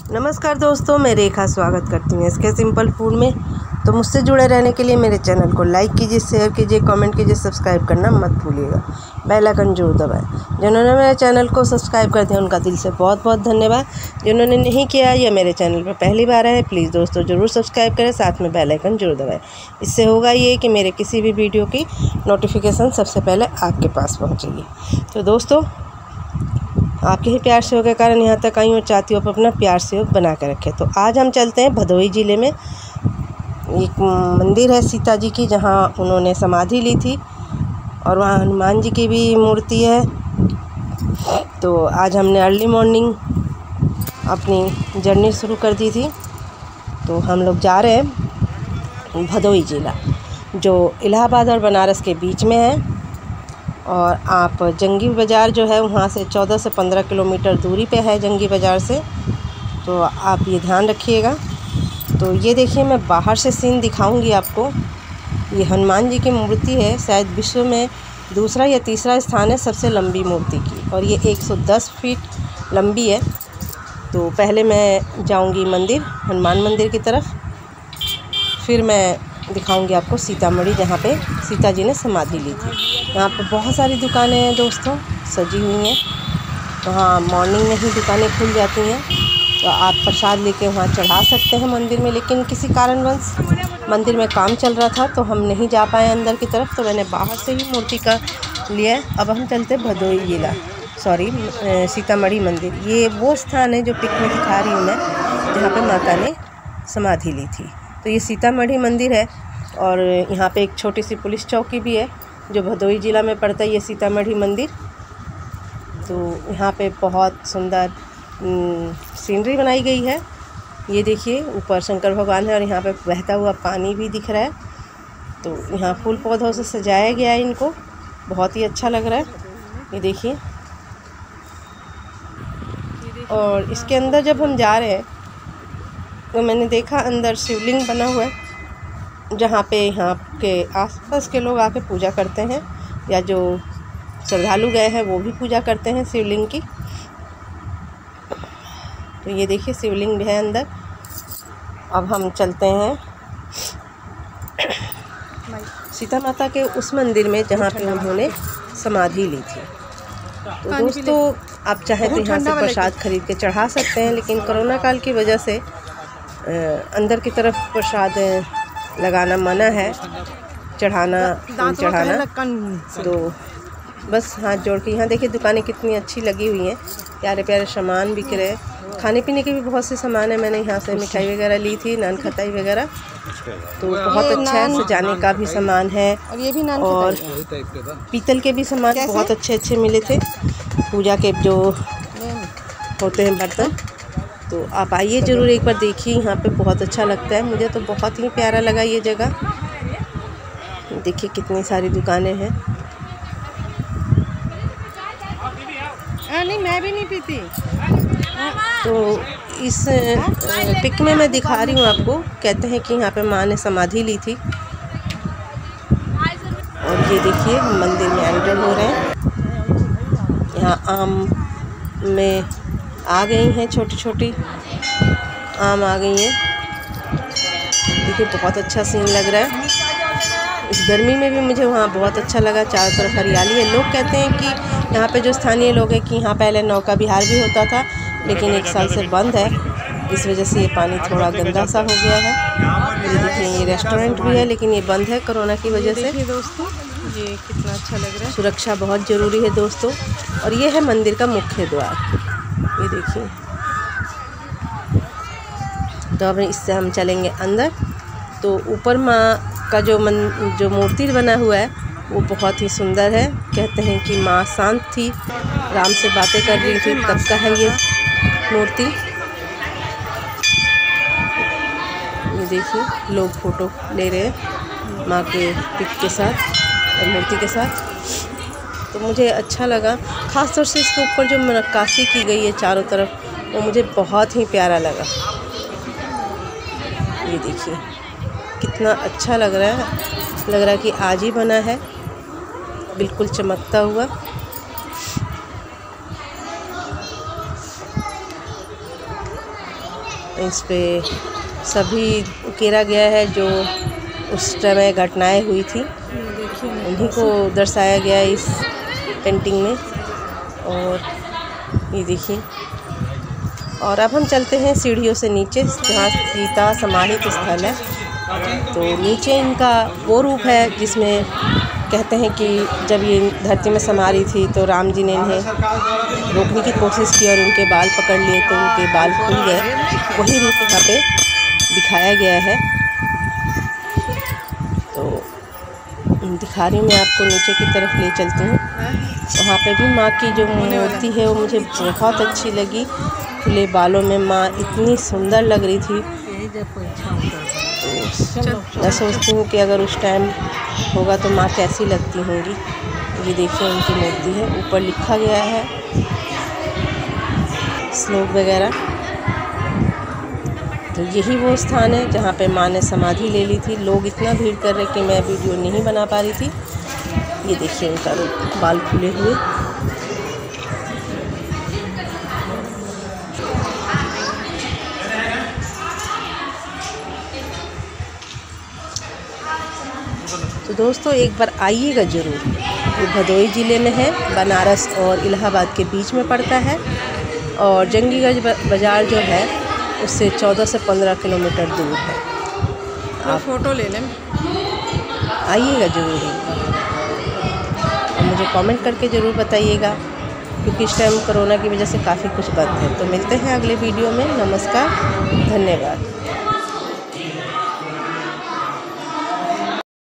नमस्कार दोस्तों, मैं रेखा स्वागत करती हूँ इसके सिंपल फूड में। तो मुझसे जुड़े रहने के लिए मेरे चैनल को लाइक कीजिए, शेयर कीजिए, कमेंट कीजिए, सब्सक्राइब करना मत भूलिएगा। बेल आइकन जरूर दबाएं। जिन्होंने मेरे चैनल को सब्सक्राइब कर दिया उनका दिल से बहुत बहुत धन्यवाद। जिन्होंने नहीं किया या मेरे चैनल पर पहली बार आए, प्लीज़ दोस्तों ज़रूर सब्सक्राइब करें, साथ में बेल आइकन जरूर दबाएँ। इससे होगा ये कि मेरे किसी भी वीडियो की नोटिफिकेशन सबसे पहले आपके पास पहुँचेगी। तो दोस्तों, आपके ही प्यार सहयोग के कारण यहाँ तक आई हूँ, चाहती हूँ आप अपना प्यार सहयोग बना कर रखें। तो आज हम चलते हैं भदोही ज़िले में। एक मंदिर है सीता जी की, जहाँ उन्होंने समाधि ली थी, और वहाँ हनुमान जी की भी मूर्ति है। तो आज हमने अर्ली मॉर्निंग अपनी जर्नी शुरू कर दी थी। तो हम लोग जा रहे हैं भदोही ज़िला, जो इलाहाबाद और बनारस के बीच में है। और आप जंगी बाज़ार जो है वहाँ से 14 से 15 किलोमीटर दूरी पे है जंगी बाज़ार से। तो आप ये ध्यान रखिएगा। तो ये देखिए, मैं बाहर से सीन दिखाऊंगी आपको। ये हनुमान जी की मूर्ति है, शायद विश्व में दूसरा या तीसरा स्थान है सबसे लंबी मूर्ति की, और ये 110 फीट लंबी है। तो पहले मैं जाऊंगी मंदिर, हनुमान मंदिर की तरफ, फिर मैं दिखाऊंगी आपको सीतामढ़ी, जहाँ पे सीता जी ने समाधि ली थी। यहाँ पे बहुत सारी दुकानें हैं दोस्तों, सजी हुई हैं। वहाँ मॉर्निंग में ही दुकानें खुल जाती हैं, तो आप प्रसाद लेके वहाँ चढ़ा सकते हैं मंदिर में। लेकिन किसी कारणवश मंदिर में काम चल रहा था तो हम नहीं जा पाए अंदर की तरफ, तो मैंने बाहर से ही मूर्ति का लिया। अब हम चलते भदोही ज़िला, सीतामढ़ी मंदिर। ये वो स्थान है जो पिक में दिखा रही हूँ मैं, जहाँ पर माता ने समाधि ली थी। तो ये सीतामढ़ी मंदिर है, और यहाँ पे एक छोटी सी पुलिस चौकी भी है जो भदोही ज़िला में पड़ता है, ये सीतामढ़ी मंदिर। तो यहाँ पे बहुत सुंदर सीनरी बनाई गई है। ये देखिए, ऊपर शंकर भगवान है और यहाँ पे बहता हुआ पानी भी दिख रहा है। तो यहाँ फूल पौधों से सजाया गया है इनको, बहुत ही अच्छा लग रहा है। ये देखिए, और इसके अंदर जब हम जा रहे हैं तो मैंने देखा अंदर शिवलिंग बना हुआ है, जहाँ पे यहाँ के आसपास के लोग आके पूजा करते हैं, या जो श्रद्धालु गए हैं वो भी पूजा करते हैं शिवलिंग की। तो ये देखिए, शिवलिंग भी है अंदर। अब हम चलते हैं सीता माता के उस मंदिर में जहाँ पे उन्होंने समाधि ली थी। तो दोस्तों, आप चाहें तो यहाँ से प्रसाद खरीद के चढ़ा सकते हैं, लेकिन कोरोना काल की वजह से अंदर की तरफ प्रसाद लगाना मना है, चढ़ाना। तो बस हाथ जोड़ के, यहाँ देखिए दुकानें कितनी अच्छी लगी हुई हैं, प्यारे प्यारे सामान बिक रहे हैं। खाने पीने के भी बहुत से सामान है। मैंने यहाँ से मिठाई वगैरह ली थी, नान खटाई वगैरह। तो बहुत अच्छा है, सजाने का भी सामान है, और पीतल के भी सामान बहुत अच्छे अच्छे मिले थे, पूजा के जो होते हैं बर्तन। तो आप आइए ज़रूर, एक बार देखिए, यहाँ पे बहुत अच्छा लगता है। मुझे तो बहुत ही प्यारा लगा ये जगह। देखिए कितनी सारी दुकानें हैं। नहीं, मैं भी नहीं पीती। तो इस पिक में मैं दिखा रही हूँ आपको, कहते हैं कि यहाँ पे माँ ने समाधि ली थी। और ये देखिए, मंदिर में एंटर हो रहे हैं। यहाँ आम में आ गई हैं, छोटी छोटी आम आ गई हैं। देखिए बहुत अच्छा सीन लग रहा है। इस गर्मी में भी मुझे वहाँ बहुत अच्छा लगा, चारों तरफ हरियाली है। लोग कहते हैं कि यहाँ पे जो स्थानीय लोग हैं कि यहाँ पहले नौका विहार भी होता था, लेकिन 1 साल से बंद है, इस वजह से ये पानी थोड़ा गंदा सा हो गया है। ये देखिए, ये रेस्टोरेंट भी है, लेकिन ये बंद है कोरोना की वजह से। दोस्तों, ये कितना अच्छा लग रहा है। सुरक्षा बहुत ज़रूरी है दोस्तों। और ये है मंदिर का मुख्य द्वार, ये देखिए। तो अब इससे हम चलेंगे अंदर। तो ऊपर माँ का जो मूर्ति बना हुआ है वो बहुत ही सुंदर है। कहते हैं कि माँ शांत थी, राम से बातें कर रही थी, तब का है ये मूर्ति। ये देखिए, लोग फ़ोटो ले रहे हैं माँ के पिक के साथ और मूर्ति के साथ। तो मुझे अच्छा लगा, ख़ास तौर से इसके ऊपर जो नक्काशी की गई है चारों तरफ, वो मुझे बहुत ही प्यारा लगा। ये देखिए कितना अच्छा लग रहा है कि आज ही बना है, बिल्कुल चमकता हुआ। इस पे सभी उकेरा गया है जो उस समय घटनाएं हुई थी, उन्हीं को दर्शाया गया है इस पेंटिंग में। और ये देखिए, और अब हम चलते हैं सीढ़ियों से नीचे जहाँ सीता समाहित स्थल है। तो नीचे इनका वो रूप है जिसमें कहते हैं कि जब ये धरती में समा रही थी तो राम जी ने इन्हें रोकने की कोशिश की और उनके बाल पकड़ लिए तो उनके बाल खुल गए। वही रूप यहाँ पे दिखाया गया है। तो दिखा रही हूँ मैं आपको, नीचे की तरफ ले चलती हूँ। वहाँ पे भी माँ की जो मूर्ति है वो मुझे बहुत अच्छी लगी। खुले बालों में माँ इतनी सुंदर लग रही थी। तो मैं सोचती हूँ कि अगर उस टाइम होगा तो माँ कैसी लगती होंगी। ये देखिए उनकी मूर्ति है, ऊपर लिखा गया है श्लोक वगैरह। तो यही वो स्थान है जहाँ पे माँ ने समाधि ले ली थी। लोग इतना भीड़ कर रहे कि मैं वीडियो नहीं बना पा रही थी। ये देखिए उनका रूप, बाल खुले हुए। तो दोस्तों एक बार आइएगा ज़रूर। ये भदोही ज़िले में है, बनारस और इलाहाबाद के बीच में पड़ता है। और जंगीगंज बाज़ार जो है उससे 14 से 15 किलोमीटर दूर है। आप फ़ोटो ले लें, आइएगा ज़रूर और मुझे कमेंट करके ज़रूर बताइएगा, क्योंकि इस टाइम कोरोना की वजह से काफ़ी कुछ बंद है। तो मिलते हैं अगले वीडियो में। नमस्कार, धन्यवाद।